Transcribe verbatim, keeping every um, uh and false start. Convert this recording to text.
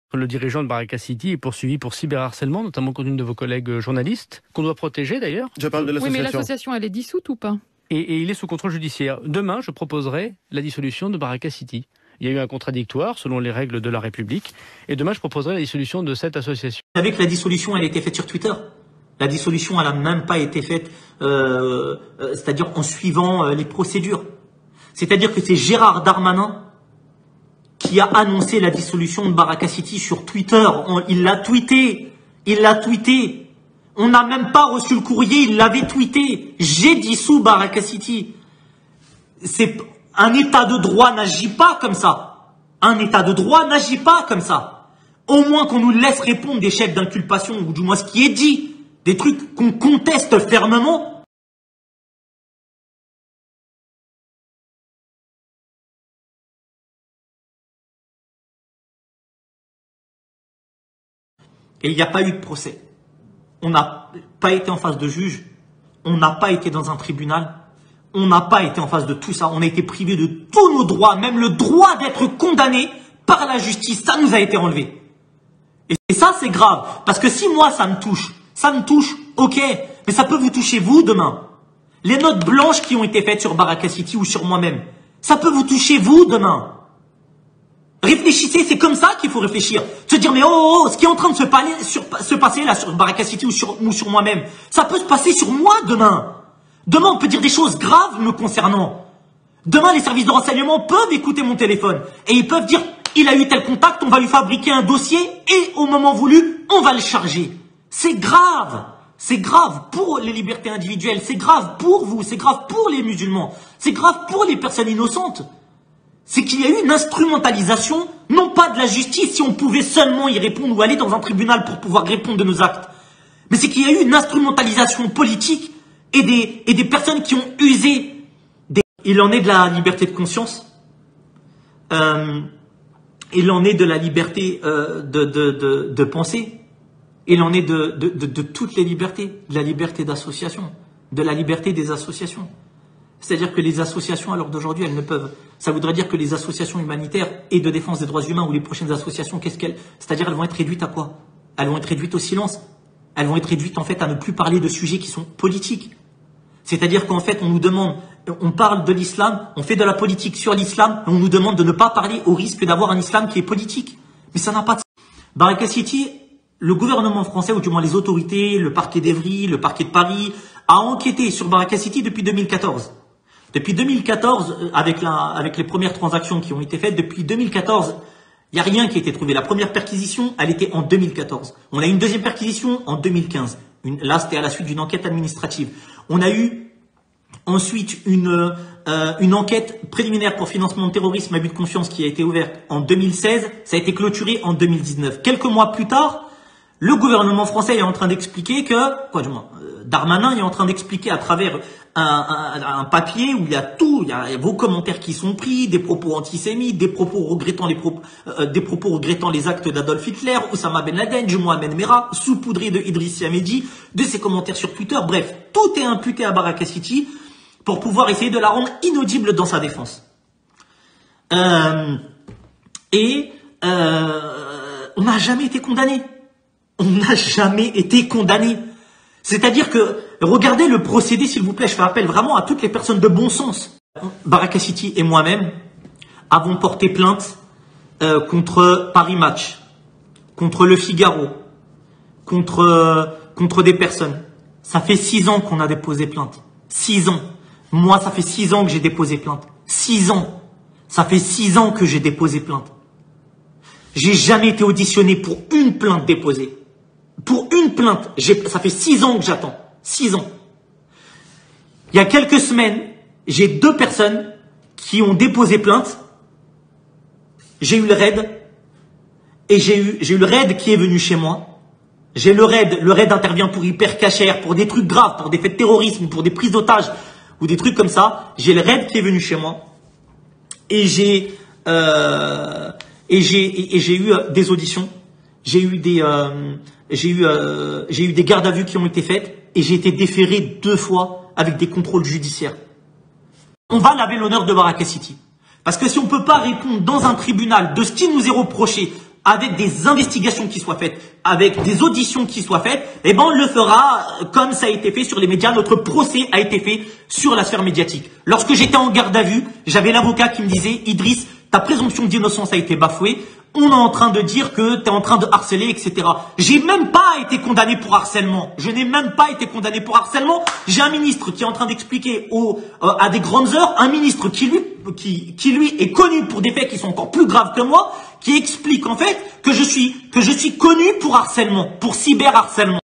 Le dirigeant de Baraka City est poursuivi pour cyberharcèlement, notamment contre une de vos collègues journalistes, qu'on doit protéger d'ailleurs. Je parle de l'association. Oui, mais l'association, elle est dissoute ou pas? et, et il est sous contrôle judiciaire. Demain, je proposerai la dissolution de Baraka City. Il y a eu un contradictoire selon les règles de la République. Et demain, je proposerai la dissolution de cette association. Vous savez que la dissolution, elle a été faite sur Twitter. La dissolution, elle n'a même pas été faite, euh, euh, c'est-à-dire en suivant euh, les procédures. C'est-à-dire que c'est Gérard Darmanin qui a annoncé la dissolution de Baraka City sur Twitter. On, il l'a tweeté. Il l'a tweeté. On n'a même pas reçu le courrier, il l'avait tweeté. J'ai dissous Baraka City. C'est, un état de droit n'agit pas comme ça. Un état de droit n'agit pas comme ça. Au moins qu'on nous laisse répondre des chefs d'inculpation, ou du moins ce qui est dit. Des trucs qu'on conteste fermement. Et il n'y a pas eu de procès. On n'a pas été en face de juge. On n'a pas été dans un tribunal. On n'a pas été en face de tout ça. On a été privé de tous nos droits, même le droit d'être condamné par la justice. Ça nous a été enlevé. Et ça, c'est grave. Parce que si moi, ça me touche, ça me touche, ok. Mais ça peut vous toucher vous demain. Les notes blanches qui ont été faites sur Baraka City ou sur moi-même, ça peut vous toucher vous demain. Réfléchissez, c'est comme ça qu'il faut réfléchir. Se dire, mais oh, oh, oh ce qui est en train de se, parler, sur, se passer là sur Baraka City ou sur, ou sur moi-même, ça peut se passer sur moi demain. Demain, on peut dire des choses graves me concernant. Demain, les services de renseignement peuvent écouter mon téléphone. Et ils peuvent dire, il a eu tel contact, on va lui fabriquer un dossier et au moment voulu, on va le charger. C'est grave. C'est grave pour les libertés individuelles. C'est grave pour vous. C'est grave pour les musulmans. C'est grave pour les personnes innocentes. C'est qu'il y a eu une instrumentalisation, non pas de la justice, si on pouvait seulement y répondre ou aller dans un tribunal pour pouvoir répondre de nos actes. Mais c'est qu'il y a eu une instrumentalisation politique et des, et des personnes qui ont usé des... Il en est de la liberté de conscience. Euh, il en est de la liberté euh, de, de, de, de penser. Il en est de, de, de, de toutes les libertés. De la liberté d'association. De la liberté des associations. C'est-à-dire que les associations, à l'heure d'aujourd'hui, elles ne peuvent... Ça voudrait dire que les associations humanitaires et de défense des droits humains ou les prochaines associations, qu'est-ce qu'elles... C'est-à-dire elles vont être réduites à quoi? Elles vont être réduites au silence. Elles vont être réduites en fait à ne plus parler de sujets qui sont politiques. C'est-à-dire qu'en fait, on nous demande... On parle de l'islam, on fait de la politique sur l'islam, et on nous demande de ne pas parler au risque d'avoir un islam qui est politique. Mais ça n'a pas de... Baraka City, le gouvernement français, ou du moins les autorités, le parquet d'Evry, le parquet de Paris, a enquêté sur Baraka City depuis deux mille quatorze. Depuis deux mille quatorze, avec, la, avec les premières transactions qui ont été faites, depuis deux mille quatorze, il n'y a rien qui a été trouvé. La première perquisition, elle était en deux mille quatorze. On a eu une deuxième perquisition en deux mille quinze. Une, là, c'était à la suite d'une enquête administrative. On a eu ensuite une, euh, une enquête préliminaire pour financement de terrorisme à but de confiance qui a été ouverte en deux mille seize. Ça a été clôturé en deux mille dix-neuf. Quelques mois plus tard, le gouvernement français est en train d'expliquer que, quoi du moins, euh, Darmanin est en train d'expliquer à travers un, un, un papier où il y a tout, il y a, il y a vos commentaires qui sont pris, des propos antisémites, des propos regrettant les, pro, euh, des propos regrettant les actes d'Adolf Hitler, Oussama Ben Laden, Mohamed Merah, saupoudré de Idriss Ahmedi, de ses commentaires sur Twitter. Bref, tout est imputé à Baraka City pour pouvoir essayer de la rendre inaudible dans sa défense. Euh, et euh, on n'a jamais été condamné. On n'a jamais été condamné. C'est-à-dire que, regardez le procédé, s'il vous plaît, je fais appel vraiment à toutes les personnes de bon sens. Baraka City et moi-même avons porté plainte euh, contre Paris Match, contre Le Figaro, contre, euh, contre des personnes. Ça fait six ans qu'on a déposé plainte. Six ans. Moi, ça fait six ans que j'ai déposé plainte. Six ans. Ça fait six ans que j'ai déposé plainte. J'ai jamais été auditionné pour une plainte déposée. Pour une plainte, ça fait six ans que j'attends. Six ans. Il y a quelques semaines, j'ai deux personnes qui ont déposé plainte. J'ai eu le raid. Et j'ai eu, j'ai eu le raid qui est venu chez moi. J'ai le raid. Le raid intervient pour hyper cachère, pour des trucs graves, pour des faits de terrorisme, pour des prises d'otages, ou des trucs comme ça. J'ai le raid qui est venu chez moi. Et j'ai, euh, et j'ai, et, et j'ai eu euh, des auditions. J'ai eu des, euh, j'ai eu, euh, j'ai eu des gardes à vue qui ont été faites et j'ai été déféré deux fois avec des contrôles judiciaires. On va laver l'honneur de Baraka City. Parce que si on ne peut pas répondre dans un tribunal de ce qui nous est reproché avec des investigations qui soient faites, avec des auditions qui soient faites, eh ben on le fera comme ça a été fait sur les médias. Notre procès a été fait sur la sphère médiatique. Lorsque j'étais en garde à vue, j'avais l'avocat qui me disait « Idriss, ta présomption d'innocence a été bafouée. On est en train de dire que tu es en train de harceler, et cetera » J'ai même pas été condamné pour harcèlement. Je n'ai même pas été condamné pour harcèlement. J'ai un ministre qui est en train d'expliquer au, euh, à des grandes heures, un ministre qui lui, qui, qui lui est connu pour des faits qui sont encore plus graves que moi, qui explique en fait que je suis, que je suis connu pour harcèlement, pour cyberharcèlement.